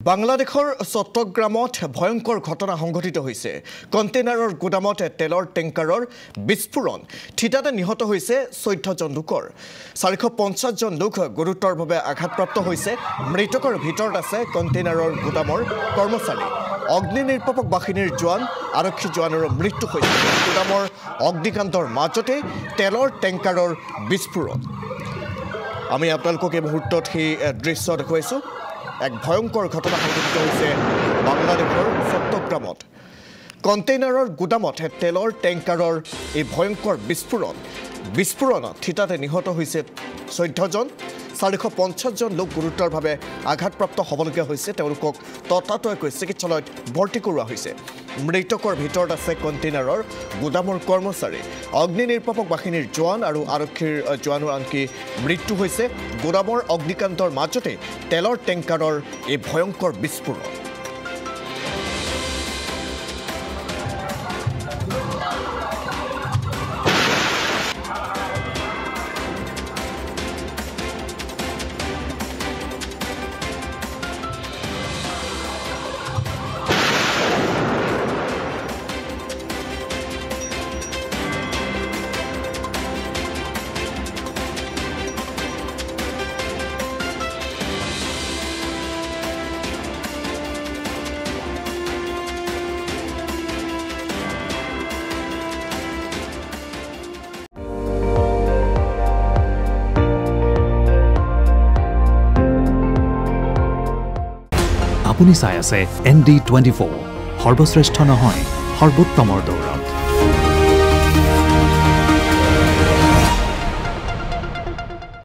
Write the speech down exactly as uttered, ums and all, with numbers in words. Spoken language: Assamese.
বাংলাদেশৰ চট্টগ্ৰামত ভয়ংকৰ ঘটনা সংঘটিত হৈছে কণ্টেইনাৰৰ গুদামত তেলৰ টেংকাৰৰ বিস্ফোৰণ ঠিতাতে নিহত হৈছে চৈধ্য জন লোকৰ চাৰিশ পঞ্চাছ জন লোক গুৰুতৰভাৱে আঘাতপ্ৰাপ্ত হৈছে মৃতকৰ ভিতৰত আছে কণ্টেইনাৰৰ গুদামৰ কৰ্মচাৰী অগ্নি নিৰ্বাপক বাহিনীৰ জোৱান আৰক্ষী জোৱানৰ মৃত্যু হৈছে গুদামৰ অগ্নিকাণ্ডৰ মাজতে তেলৰ টেংকাৰৰ বিস্ফোৰণ আমি আপোনালোকক এই মুহূৰ্তত সেই দৃশ্য দেখুৱাইছো এক ভয়ংকৰ ঘটনা সংঘটিত হৈছে বাংলাদেশৰ চট্টগ্ৰামত কণ্টেইনাৰৰ গুদামত তেলৰ টেংকাৰৰ এই ভয়ংকৰ বিস্ফোৰণ বিস্ফোৰণত ঠিতাতে নিহত হৈছে চৈধ্য জন চাৰিশ পঞ্চাছ জন লোক গুৰুতৰভাৱে আঘাতপ্ৰাপ্ত হ'বলগীয়া হৈছে তেওঁলোকক ততাতৈয়াকৈ চিকিৎসালয়ত ভৰ্তি কৰোৱা হৈছে মৃতকৰ ভিতৰত আছে কণ্টেইনাৰৰ গুদামৰ কৰ্মচাৰী অগ্নি নিৰ্বাপক বাহিনীৰ জোৱান আৰু আৰক্ষীৰ জোৱানৰ আনকি মৃত্যু হৈছে গুদামৰ অগ্নিকাণ্ডৰ মাজতে তেলৰ টেংকাৰৰ এই ভয়ংকৰ বিস্ফোৰণ আপুনি চাই আছে এন ডি টুৱেণ্টি ফ'ৰ সৰ্বশ্ৰেষ্ঠ নহয় সৰ্বোত্তমৰ দৌৰ